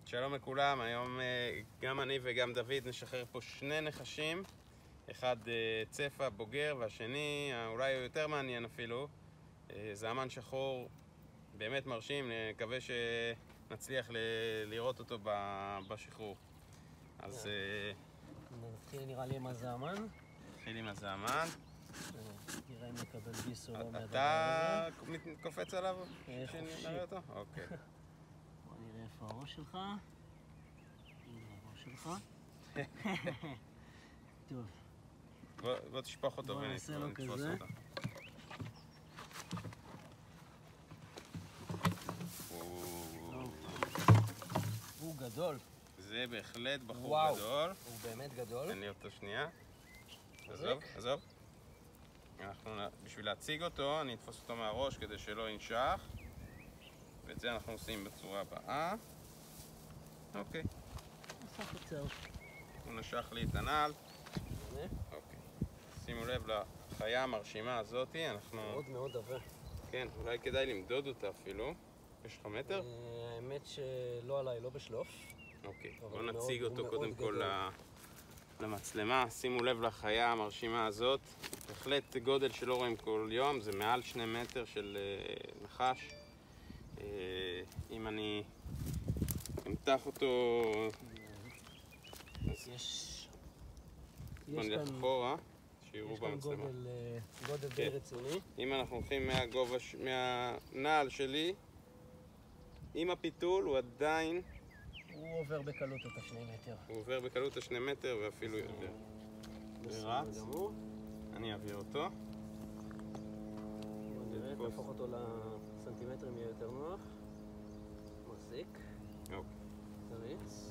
שלום לכולם, היום גם אני וגם דוד נשחרר פה שני נחשים. אחד צפה בוגר והשני, אולי יותר מעניין אפילו, זעמן שחור באמת מרשים, נקווה שנצליח לראות אותו בשחרור. אז נתחיל נראה לי עם הזעמן. נתחיל עם הזעמן. נראה אם נקבל ביס או לא מהדבר הזה. אתה קופץ עליו? חופשי. אותו? אוקיי. בוא נראה איפה הראש שלך. הנה הראש שלך. טוב. בוא תשפוך אותו ונתפוס אותו. הוא גדול. זה בהחלט בחור גדול. הוא באמת גדול. תן לי אותו שנייה. עזוב. בשביל להציג אותו, אני אתפוס אותו מהראש כדי שלא ינשך. ואת זה אנחנו עושים בצורה הבאה. אוקיי. נשך קצר. הוא נשך לי את הנעל. אוקיי. שימו לב לחיה המרשימה הזאתי. מאוד מאוד עבה. כן, אולי כדאי למדוד אותה אפילו. יש לך מטר? האמת שלא עליי, לא בשלוף. אוקיי, בואו נציג אותו קודם כל למצלמה. שימו לב לחיה המרשימה הזאת. בהחלט גודל שלא רואים כל יום, זה מעל 2 מטר של נחש. אם אני אמתח אותו, יש נלך אחורה, שיראו במצלמה. גודל די רציני. אם אנחנו הולכים מהנעל שלי, עם הפיתול הוא עדיין... הוא עובר בקלות את 2 מטר. הוא עובר בקלות 2 מטר ואפילו יותר. זה רץ. אני אעביר אותו. בוא נראה, תהפוך אותו לסנטימטרים יהיה יותר נוח. מחזיק. תריץ.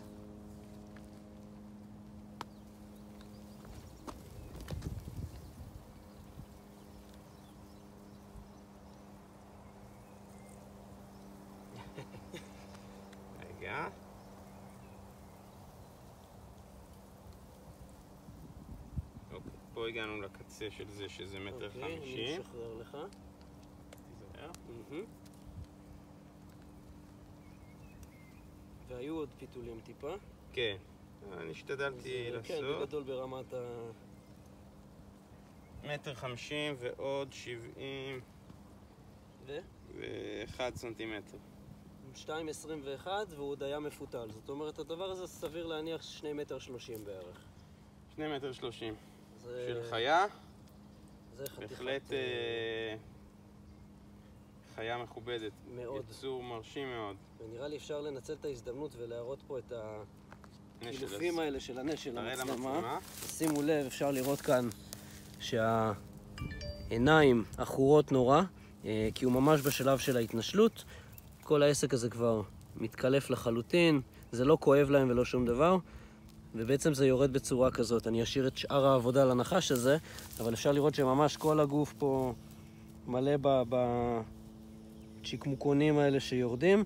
רגע. פה הגענו לקצה של זה, שזה 1.50 מטר. אני אשחרר לך. תיזהר. והיו עוד פיתולים טיפה. כן, אני השתדלתי לעשות. כן, בגדול ברמת ה... 1.50 מטר ועוד 70 ו1 סנטימטר. 2.21 והוא עוד היה מפותל. זאת אומרת, הדבר הזה סביר להניח 2.30 מטר בערך. 2.30 מטר. של חיה, בהחלט חיה מכובדת, מאוד. יצור מרשים מאוד. ונראה לי אפשר לנצל את ההזדמנות ולהראות פה את החילופים האלה של הנשל למצלמה. שימו לב, אפשר לראות כאן שהעיניים אחורות נורא, כי הוא ממש בשלב של ההתנשלות. כל העסק הזה כבר מתקלף לחלוטין, זה לא כואב להם ולא שום דבר. ובעצם זה יורד בצורה כזאת. אני אשאיר את שאר העבודה לנחש הזה, אבל אפשר לראות שממש כל הגוף פה מלא בצ'יקמוקונים האלה שיורדים.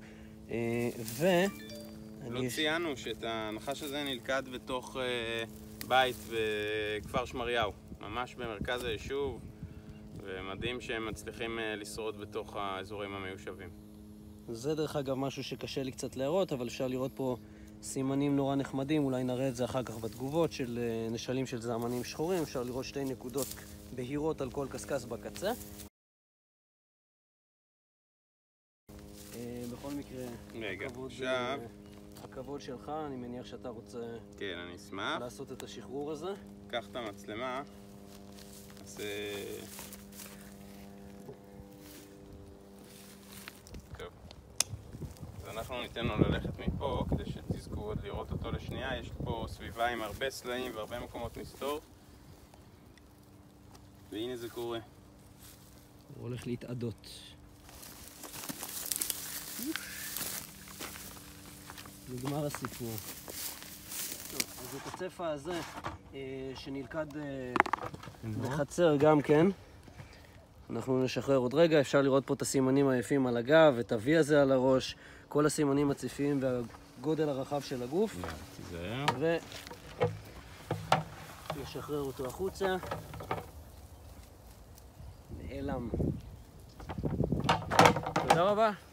לא ציינו שאת הנחש הזה נלכד בתוך בית בכפר שמריהו, ממש במרכז היישוב, ומדהים שהם מצליחים לשרוד בתוך האזורים המיושבים. זה דרך אגב משהו שקשה לי קצת להראות, אבל אפשר לראות פה סימנים נורא נחמדים, אולי נראה את זה אחר כך בתגובות של נשלים של זעמנים שחורים. אפשר לראות 2 נקודות בהירות על כל קסקס בקצה. בכל מקרה, הכבוד שלך, אני מניח שאתה רוצה אני אשמח לעשות את השחרור הזה. קח את המצלמה. אנחנו ניתן לו ללכת מפה כדי שתזכו עוד לראות אותו לשנייה. יש פה סביבה עם הרבה סלעים והרבה מקומות מסתור. והנה זה קורה. הוא הולך להתעדות. נגמר הסיפור. טוב, אז את הצפה הזה שנלכד בחצר גם כן. אנחנו נשחרר עוד רגע. אפשר לראות פה את הסימנים היפים על הגב, את ה-V הזה על הראש, כל הסימנים הצפיים והגודל הרחב של הגוף. תיזהר. ונשחרר אותו החוצה. נעלם. תודה רבה.